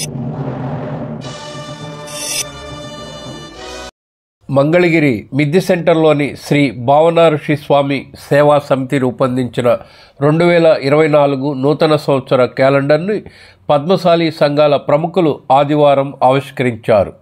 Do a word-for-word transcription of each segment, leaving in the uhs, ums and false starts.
మంగళగిరి మిద్దె సెంటర్లోని శ్రీ భావనాఋషి స్వామి సేవా సమితి రూపొందించిన రెండు వేల ఇరవై నాలుగు నూతన సంవత్సర క్యాలెండర్ని పద్మశాలి సంఘాల ప్రముఖులు ఆదివారం ఆవిష్కరించారు.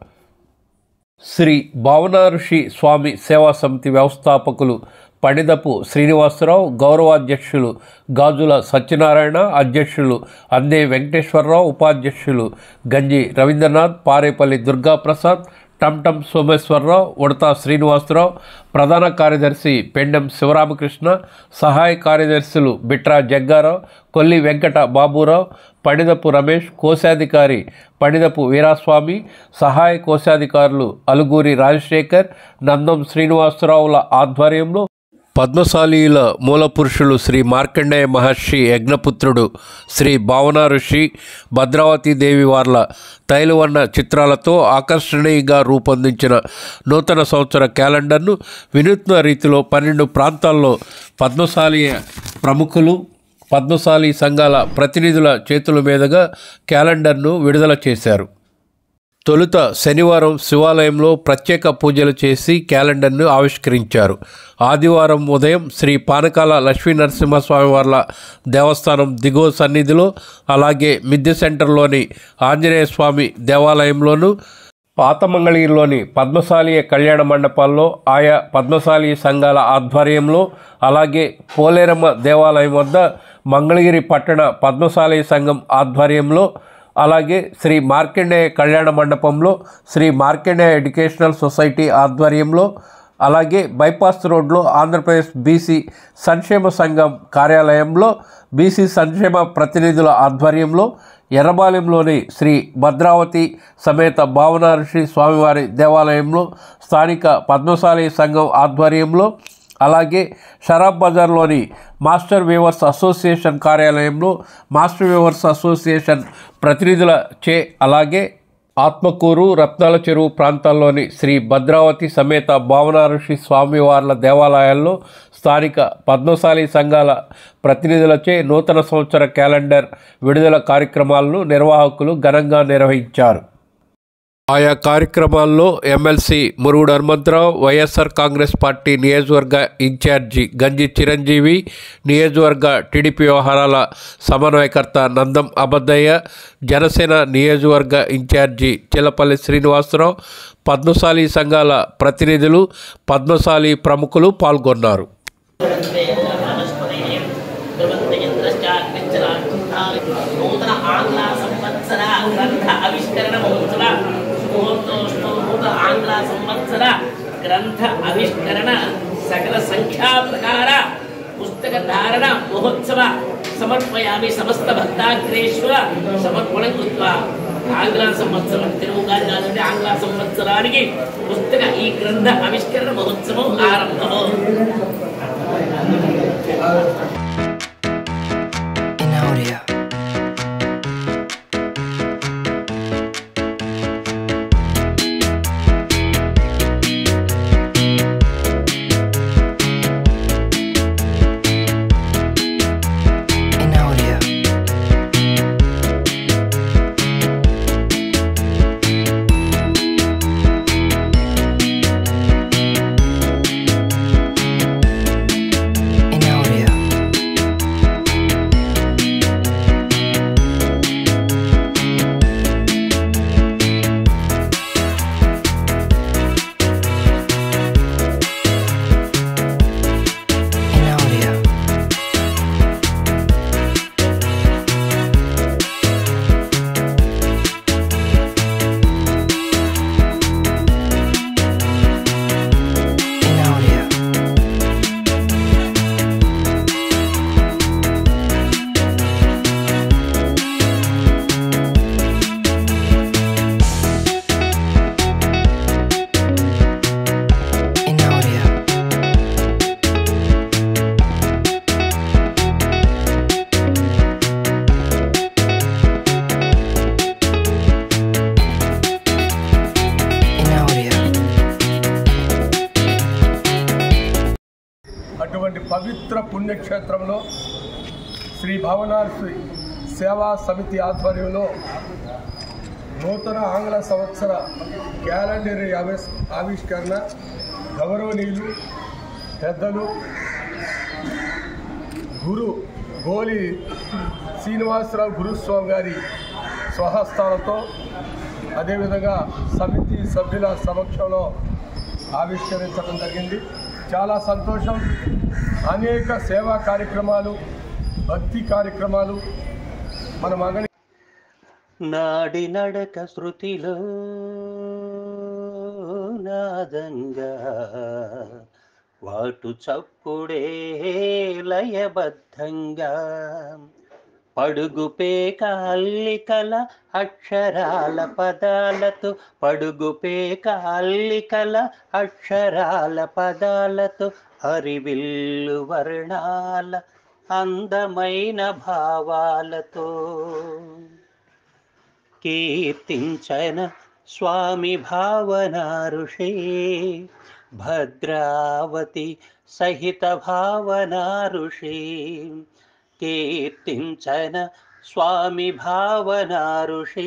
శ్రీ భావనాఋషి స్వామి సేవా సమితి వ్యవస్థాపకులు పణిదపు శ్రీనివాసరావు, గౌరవాధ్యక్షులు గాజుల సత్యనారాయణ, అధ్యక్షులు అందే వెంకటేశ్వరరావు, ఉపాధ్యక్షులు గంజి రవీంద్రనాథ్, పారేపల్లి దుర్గాప్రసాద్, టంటం సోమేశ్వరరావు, ఉడతా శ్రీనివాసరావు, ప్రధాన కార్యదర్శి పెండెం శివరామకృష్ణ, సహాయ కార్యదర్శులు బిట్రా జగ్గారావు, కొల్లి వెంకట బాబురావు, పణిదపు రమేష్, కోశాధికారి పణిదపు వీరాస్వామి, సహాయ కోశాధికారులు అలుగూరి రాజశేఖర్, నందం శ్రీనివాసరావుల ఆధ్వర్యంలో పద్మశాలీల మూలపురుషులు శ్రీ మార్కండేయ మహర్షి యజ్ఞపుత్రుడు శ్రీ భావనాఋషి, భద్రావతీదేవి వార్ల తైలవర్ణ చిత్రాలతో ఆకర్షణీయంగా రూపొందించిన నూతన సంవత్సర క్యాలెండర్ను వినూత్న రీతిలో పన్నెండు ప్రాంతాల్లో పద్మశాలి ప్రముఖులు, పద్మశాలి సంఘాల ప్రతినిధుల చేతుల మీదుగా క్యాలెండర్ను విడుదల చేశారు. తొలుత శనివారం శివాలయంలో ప్రత్యేక పూజలు చేసి క్యాలెండర్ను ఆవిష్కరించారు. ఆదివారం ఉదయం శ్రీ పానకాల లక్ష్మీ నరసింహస్వామి వార్ల దేవస్థానం దిగువ సన్నిధిలో, అలాగే మిద్దె సెంటర్లోని ఆంజనేయ స్వామి దేవాలయంలోను, పాత మంగళగిరిలోని పద్మశాలి కళ్యాణ మండపాల్లో ఆయా పద్మశాలి సంఘాల ఆధ్వర్యంలో, అలాగే పోలేరమ్మ దేవాలయం వద్ద మంగళగిరి పట్టణ పద్మశాలి సంఘం ఆధ్వర్యంలో, అలాగే శ్రీ మార్కండేయ కళ్యాణ మండపంలో శ్రీ మార్కండేయ ఎడ్యుకేషనల్ సొసైటీ ఆధ్వర్యంలో, అలాగే బైపాస్ రోడ్లో ఆంధ్రప్రదేశ్ బీసీ సంక్షేమ సంఘం కార్యాలయంలో బీసీ సంక్షేమ ప్రతినిధుల ఆధ్వర్యంలో, ఎర్రబాలెంలోని శ్రీ భద్రావతి సమేత భావనాఋషి స్వామివారి దేవాలయంలో స్థానిక పద్మశాలి సంఘం ఆధ్వర్యంలో, అలాగే షరాబ్ బజార్లోని మాస్టర్ వీవర్స్ అసోసియేషన్ కార్యాలయంలో మాస్టర్ వీవర్స్ అసోసియేషన్ ప్రతినిధుల చే, అలాగే ఆత్మకూరు, రత్నాల చెరువు ప్రాంతాల్లోని శ్రీ భద్రావతి సమేత భావనాఋషి స్వామివార్ల దేవాలయాల్లో స్థానిక పద్మశాలి సంఘాల ప్రతినిధులచే నూతన సంవత్సర క్యాలెండర్ విడుదల కార్యక్రమాలను నిర్వాహకులు ఘనంగా నిర్వహించారు. ఆయా కార్యక్రమాల్లో ఎమ్మెల్సీ మురుగుడు హనుమంతరావు, వైఎస్ఆర్ కాంగ్రెస్ పార్టీ నియోజకవర్గ ఇన్ఛార్జి గంజి చిరంజీవి, నియోజకవర్గ టీడీపీ వ్యవహారాల సమన్వయకర్త నందం అబద్దయ్య, జనసేన నియోజకవర్గ ఇన్ఛార్జి చిలపల్లి శ్రీనివాసరావు, పద్మశాలి సంఘాల ప్రతినిధులు, పద్మశాలి ప్రముఖులు పాల్గొన్నారు. ఆంగ్ల సంవత్సర గ్రంథ ఆవిష్కరణ సకల సంఖ్యా ప్రకార పుస్తక ధారణ మహోత్సవ సమర్పయామి సమస్త భక్తాగ్రేశ్వర సమర్పణం కృత్వా. ఆంగ్ల సంవత్సరం తెలుగు గారి కాదంటే ఆంగ్ల సంవత్సరానికి పుస్తక ఈ గ్రంథ ఆవిష్కరణ మహోత్సవం ఆరంభము. పవిత్ర పుణ్యక్షేత్రంలో శ్రీ భావనార్షి సేవా సమితి ఆధ్వర్యంలో నూతన ఆంగ్ల సంవత్సర క్యాలెండర్ ఆవిష్ ఆవిష్కరణ గౌరవనీయులు పెద్దలు గురు గోలి శ్రీనివాసరావు గురుస్వామి గారి స్వహస్తాలతో అదేవిధంగా సమితి సభ్యుల సమక్షంలో ఆవిష్కరించడం జరిగింది. చాలా సంతోషం. అనేక సేవా కార్యక్రమాలు, భక్తి కార్యక్రమాలు మన మగని నాడి నడక శృతిలో నాదంగా వాటు చప్పుడే లయబద్ధంగా పడుగు పేక అల్లికల అక్షరాల పదాలతో పడుగు పేక అల్లికల అక్షరాల పదాలతో హరివిల్లు వర్ణాల అందమైన భావాలతో కీర్తించన స్వామి భావనా ఋషి భద్రావతి సహిత భావనా ఋషి కీర్తించన స్వామి భావనా ఋషి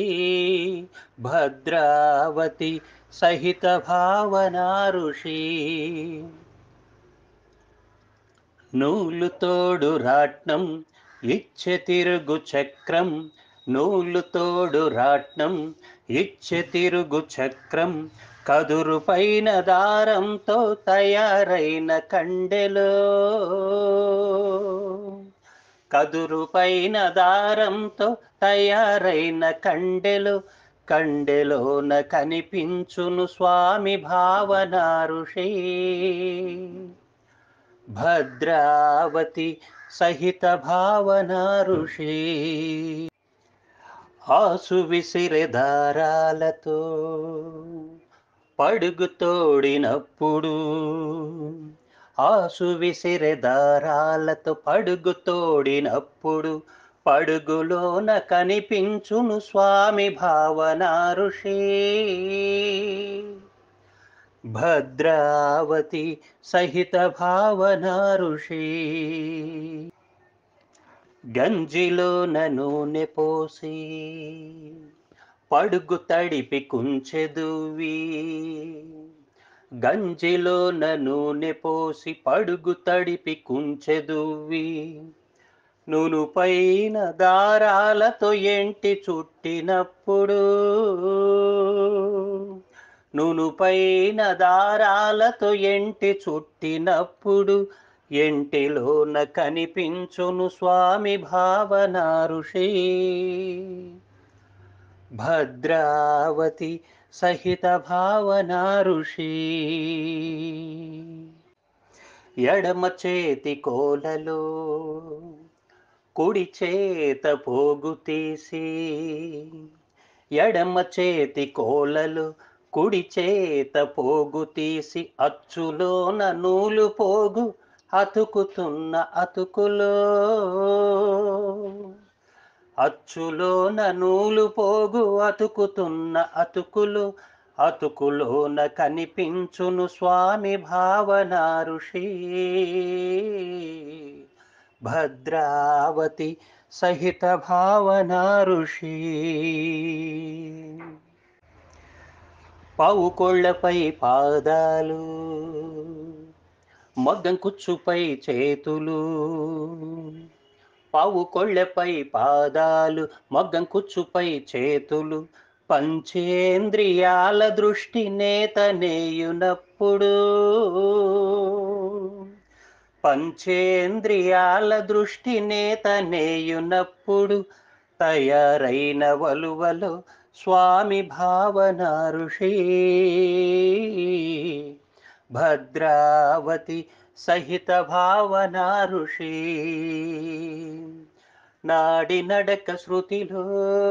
భద్రావతి సహిత భావనా ఋషి నూలు తోడు రాట్నం ఇచ్చే తిరుగు చక్రం నూలు తోడు రాట్నం ఇచ్చే తిరుగు చక్రం కదురు పైన దారంతో తయారైన కండెలో కదురు పైన దారంతో తయారైన కండెలు కండెలోన కనిపించును స్వామి భావనా ఋషి భద్రావతి సహిత భావనా ఋషి ఆసు విసిరే దారాలతో పడుగు తోడినప్పుడు ఆసు విసిరే దారాలతో పడుగు తోడినప్పుడు పడుగులోన కనిపించును స్వామి భావనా ఋషి భద్రావతి సహిత భావనా ఋషి గంజిలోన నూనె పోసి పడుగు తడిపి కుంచెదువి గంజిలోన నూనె పోసి పడుగు తడిపి కుంచెదువి నూను పైన దారాలతో ఎంటి చుట్టినప్పుడు నూను పైన దారాలతో ఎంటి చుట్టినప్పుడు ఎంటిలోన కనిపించును స్వామి భావనా ఋషి భద్రావతి సహిత భావనా ఋషి ఎడమ చేతి కోలలో కుడి చేత పోగు తీసి ఎడమ చేతి కోలలో కుడి చేత పోగు తీసి అచ్చులోన నూలు పోగు అతుకుతున్న అతుకులో అచ్చులోన నూలు పోగు అతుకుతున్న అతుకులు అతుకులోన కనిపించును స్వామి భావనా ఋషి భద్రావతి సహిత భావనా ఋషి పావుకోళ్లపై పాదాలు మగ్గం కుచ్చుపై చేతులు పావుకోళ్లపై పాదాలు మగ్గం కుచ్చుపై చేతులు పంచేంద్రియాల దృష్టి నేత నేయునప్పుడు పంచేంద్రియాల దృష్టి నేత నేయునప్పుడు తయారైన వలువలో స్వామి భావనా ఋషి భద్రావతి సహిత భావనా ఋషి నాడి నడక శృతిలో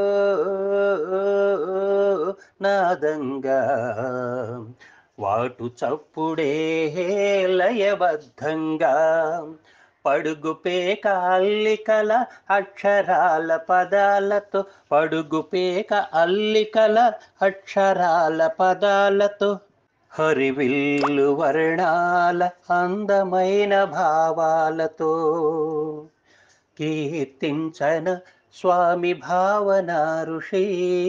నాదంగా వాటు చప్పుడే లయబద్ధంగా పడుగు పేక అల్లికల అక్షరాల పదాలతో పడుగు పేక అల్లికల అక్షరాల పదాలతో హరివిల్లు వర్ణాల అందమైన భావాలతో కీర్తించన స్వామి భావన ఋషి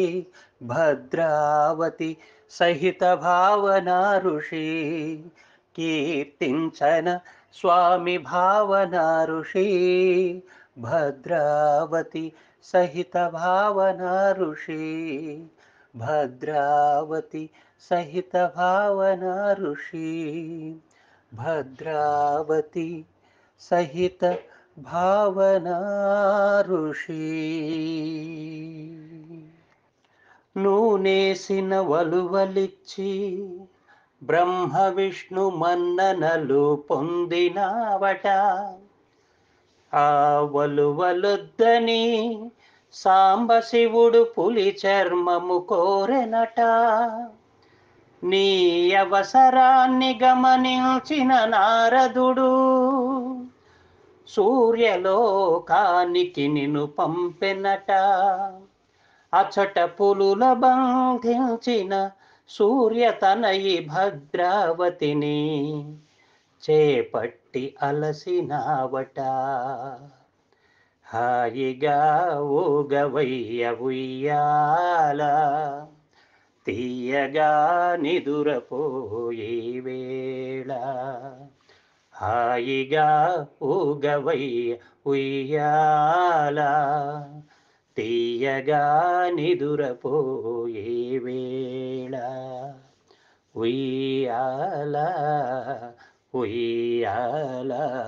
భద్రావతి సహిత భావన ఋషి కీర్తించన స్వామి భావన ఋషి భద్రావతి సహిత భావన ఋషి భద్రావతి సహిత భావన ఋషి భద్రావతి సహిత భావన ఋషి నూనేసిన వలువలిచ్చి బ్రహ్మ విష్ణు మన్ననలు పొందినావట ఆ వలువలొద్దని సాంబశివుడు పులి చర్మము కోరెనట నీ అవసరాన్ని గమనించిన నారదుడు సూర్యలోకానికి నిన్ను పంపెనట అచట పులుల బంధించిన సూర్యతనయి భద్రావతిని చేపట్టి అలసినావట హాయిగా ఊగవయ్య ఉయ్యాల తీయగా నిదురపోయే వేళ హాయిగా ఊగవయ్య ఉయ్యాల తీయగా నిదురపోయే వేళ ఉయ్యాల ఉయ్యాల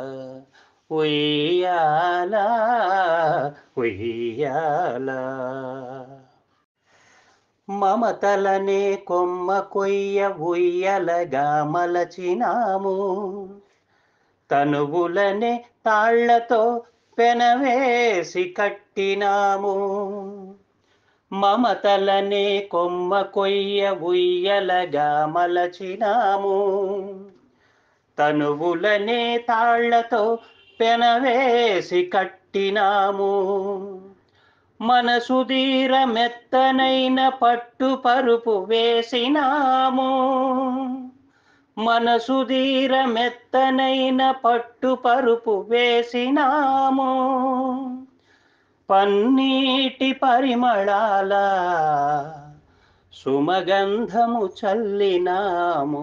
ఉయ్యాల ఉయ్యాల మమతలనే కొమ్మ కొయ్య ఉయ్యలగా మలచినాము తనువులనే తాళ్లతో పెనవేసి కట్టినాము మమతలనే కొమ్మ కొయ్య ఉయ్యలగా మలచినాము తనువులనే తాళ్లతో పెనవేసి కట్టినాము మనసుదీర మెత్తనైన పట్టు పరుపు వేసినాము మనసుదీర మెత్తనైన పట్టు పరుపు వేసినాము పన్నీటి పరిమళాల సుమగంధము చల్లినాము.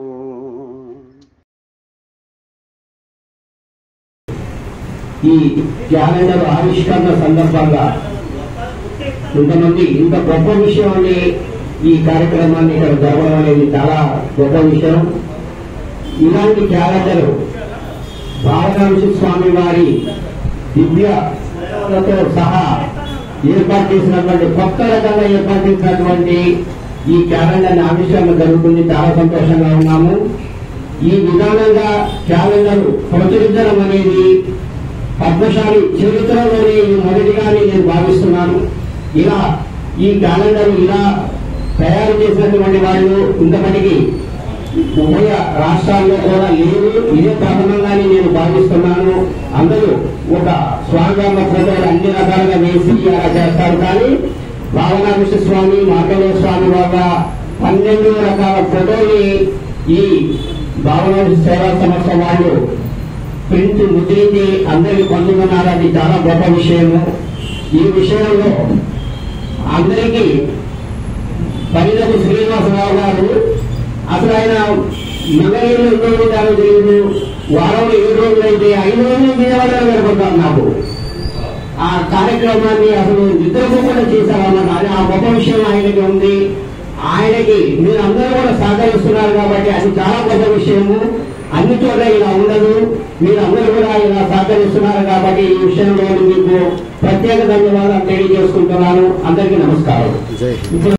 ఈ క్యాలెండర్ ఆవిష్కరణ సందర్భంగా ఇంతమంది ఇంత గొప్ప విషయాన్ని ఈ కార్యక్రమాన్ని ఇక్కడ జరగడం అనేది చాలా గొప్ప విషయం. ఇలాంటి క్యాలెండర్ భావనాంశ స్వామి వారి దివ్యతో సహా ఏర్పాటు చేసినటువంటి కొత్త రకంగా ఏర్పాటు చేసినటువంటి ఈ క్యాలెండర్ ఆవిష్కరణ జరుగుతుంది. చాలా సంతోషంగా ఉన్నాము. ఈ విధానంగా క్యాలెండర్ ప్రచురించడం అనేది పద్మశాలి చరిత్రలోనే మొదటిగా నేను భావిస్తున్నాను. ఇలా ఈ క్యాలెండర్ ఇలా తయారు చేసినటువంటి వాళ్ళు ఇంతమందికి ఉభయ రాష్ట్రాల్లో కూడా లేవు. ఇదే ప్రథమంగానే నేను భావిస్తున్నాను. అందరూ ఒక స్వామివారి ఫోటోలు అన్ని రకాలుగా వేసి అలా చేస్తారు. కానీ భావనాంశ స్వామి మార్కండేయ స్వామి వాళ్ళ పన్నెండు రకాల ఫోటోని ఈ భావనాంశ సేవా సంస్థ వాళ్ళు ప్రింట్ ముద్రించి అందరికి పొందుతున్నారు. అది చాలా గొప్ప విషయము. ఈ విషయంలో అందరికీ పరిణతి శ్రీనివాసరావు గారు అసలు ఆయన మంగళగిరిలో ఎన్నో రోజులు తెలియదు. వారంలో ఏడు రోజులు అయితే ఐదు రోజులు విజయవాడలో గడుపుతారు. నాకు ఆ కార్యక్రమాన్ని అసలు నిద్రపోకుండా చేశారన్నమాట. అది ఆ గొప్ప విషయం ఆయనకి ఉంది. ఆయనకి మీరు అందరూ కూడా సహకరిస్తున్నారు కాబట్టి అది చాలా గొప్ప విషయము. అన్ని చోట్ల ఇలా ఉండదు. మీరు అందరూ కూడా ఇలా సహకరిస్తున్నారు కాబట్టి ఈ విషయంలో మీకు ప్రత్యేక ధన్యవాదాలు తెలియజేసుకుంటున్నాను. అందరికీ నమస్కారం.